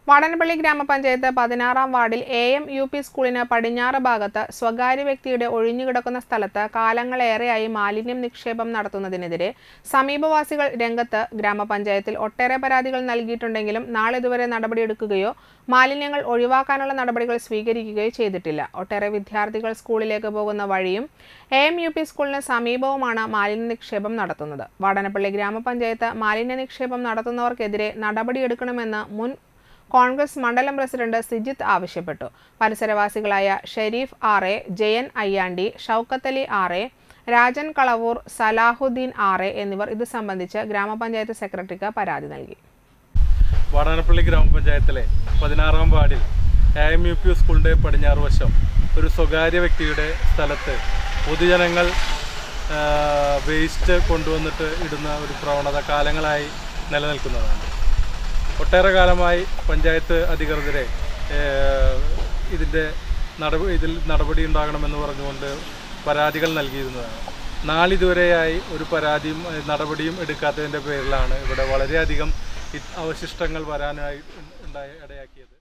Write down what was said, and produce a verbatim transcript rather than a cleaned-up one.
വാടനപ്പള്ളി ഗ്രാമപഞ്ചായത്ത് പതിനാറാം വാർഡിൽ എ എം യു പി സ്കൂളിന് പടിഞ്ഞാറ് ഭാഗത്ത് സ്വകാര്യ വ്യക്തിയുടെ ഒഴിഞ്ഞുകിടക്കുന്ന സ്ഥലത്ത് കാലങ്ങളേറെയായി മാലിന്യം നിക്ഷേപം നടത്തുന്നതിനെതിരെ സമീപവാസികൾ രംഗത്ത്. ഗ്രാമപഞ്ചായത്തിൽ ഒട്ടേറെ പരാതികൾ നൽകിയിട്ടുണ്ടെങ്കിലും നാളിതുവരെ നടപടിയെടുക്കുകയോ മാലിന്യങ്ങൾ ഒഴിവാക്കാനുള്ള നടപടികൾ സ്വീകരിക്കുകയോ ചെയ്തിട്ടില്ല. ഒട്ടേറെ വിദ്യാർത്ഥികൾ സ്കൂളിലേക്ക് പോകുന്ന വഴിയും എ എം യു പി സ്കൂളിന് സമീപവുമാണ് മാലിന്യ നിക്ഷേപം നടത്തുന്നത്. വാടനപ്പള്ളി ഗ്രാമപഞ്ചായത്ത് മാലിന്യ നിക്ഷേപം നടത്തുന്നവർക്കെതിരെ നടപടിയെടുക്കണമെന്ന് മുൻ കോൺഗ്രസ് മണ്ഡലം പ്രസിഡന്റ് സിജിത്ത് ആവശ്യപ്പെട്ടു. പരിസരവാസികളായ Sherif R A, Jayan Ayyandi, Shoukath Ali R A, Rajan Kalavoor, Salahuddin R A എന്നിവർ ഇത് സംബന്ധിച്ച് ഗ്രാമപഞ്ചായത്ത് സെക്രട്ടറിക്ക് പരാതി നൽകി. വാടനപ്പള്ളി ഗ്രാമപഞ്ചായത്തിലെ പതിനാറാം വാർഡിൽ എ എം യു പി സ്കൂളിൻ്റെ പടിഞ്ഞാറ് വശം ഒരു സ്വകാര്യ വ്യക്തിയുടെ സ്ഥലത്ത് പൊതുജനങ്ങൾ വേസ്റ്റ് കൊണ്ടുവന്നിട്ട് ഇടുന്ന ഒരു പ്രവണത കാലങ്ങളായി നിലനിൽക്കുന്നതാണ്. ഒട്ടേറെ കാലമായി പഞ്ചായത്ത് അധികൃതരെ ഇതിൻ്റെ നടപടി ഇതിൽ നടപടി ഉണ്ടാകണമെന്ന് പറഞ്ഞുകൊണ്ട് പരാതികൾ നൽകിയിരുന്നതാണ്. നാളിതുവരെയായി ഒരു പരാതിയും നടപടിയും എടുക്കാത്തതിൻ്റെ പേരിലാണ് ഇവിടെ വളരെയധികം അവശിഷ്ടങ്ങൾ വരാനായി ഉണ്ടായി ഇടയാക്കിയത്.